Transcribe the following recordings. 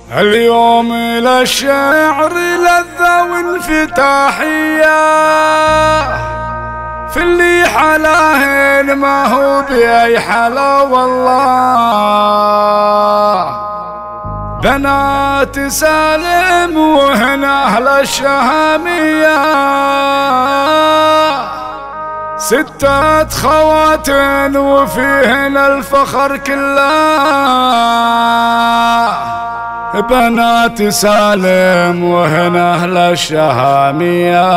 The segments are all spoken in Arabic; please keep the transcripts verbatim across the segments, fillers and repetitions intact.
اليوم للشعر لذة وانفتاحية، في اللي حلاهن ما هو بأي حلا والله. بنات سالم وهن أهل الشهامية، ستة خوات وفيهن الفخر كله. بنات سالم وهن أهل الشهامية،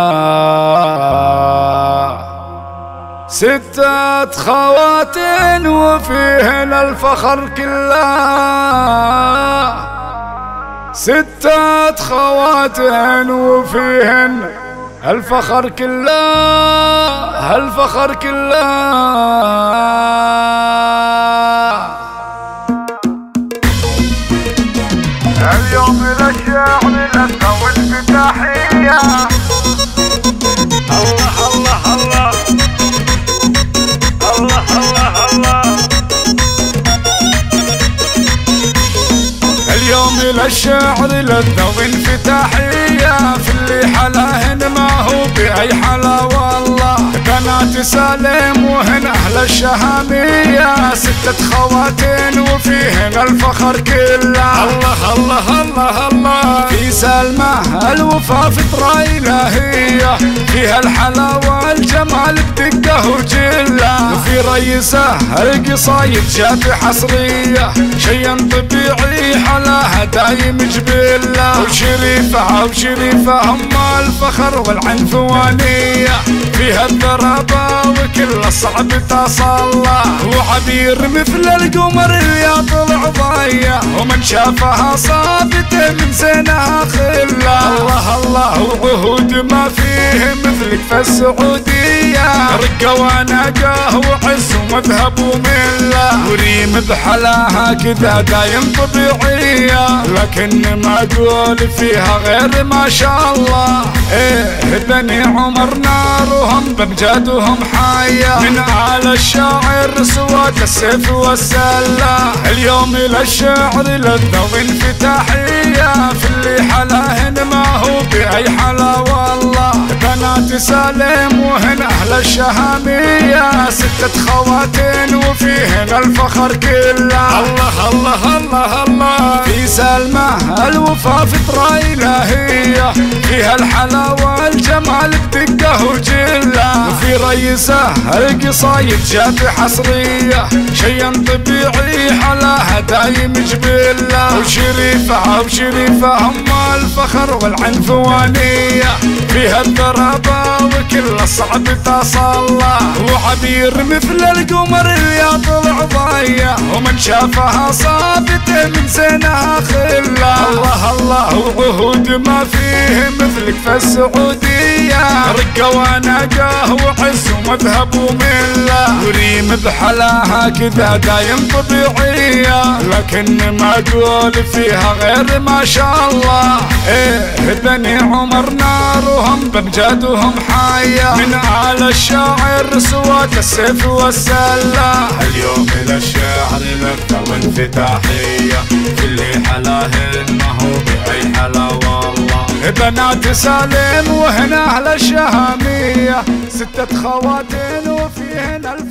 ستة خوات وفيهن الفخر كله. ستة خوات وفيهن الفخر كله، الفخر كله. اليوم للشعر لذة وانفتاحية، الله الله الله الله الله الله. اليوم للشعر لذة وانفتاحية، في اللي حلاهن ما هو بأي حلا والله. بنات سالم وهن أهل الشهامية، ستة خواتين وفيهن الفخر كله. الله الله الله الله. في سلمى الوفا فطرة إلهية، فيها الحلاوة والجمال بدقة وجلة. وفي ريسة القصايد جات حصرية، شيء طبيعي حلاها دايم جبلة. وشريفة وشريفة هم الفخر والعنفوانية، فيها الضربة وكل الصعب تصلى. وعبير مثل القمر اللي يطلع ضايع، ومن شافها صابت من سنها خلة. الله الله. وعهود ما فيه مثلك في السعودية، رقة ونقاه وعز ومذهب وملة. وريم بحلاها كذا دايم طبيعية، لكن ما اقول فيها غير ما شاء الله. ايه بني عمر نارهم بمجادهم حية، من آل الشاعر سواد السيف والسلة. اليوم للشعر لذة وانفتاحية، في اللي حلاهن ما هو بأي حلا والله. بنات سالم وهن أهل الشهامية، ستة خواتين وفيهن الفخر كله. الله الله الله الله. في سلمى الوفا فطرة إلهية، فيها الحلاوة والجمال بدقة وجلة. وفي ريسة القصايد جات حصرية، شيء طبيعي حلاها دايم جبلة. وشريفة وشريفة هم الفخر والعنفوانية، فيها الضربة وكل الصعب تصلى. وعبير مثل القمر اللي يطلع ضايع، ومن شافها صابت من سنها خلة. الله الله. وعهود ما فيه مثلك في السعودية، رقة ونقاه وعز ومذهب وملة. وريم بحلاها كذا دايم طبيعية، لكن ما اقول فيها غير ما شاء الله. ايه بني عمر نارهم بمجادهم حية، من آل الشاعر سواد السيف والسلة. اليوم للشعر لذة وانفتاحية، في اللي حلاهن ما هو بأي حلا والله. بنات سالم وهن أهل الشهامية، ستة خواتين وفيهن الف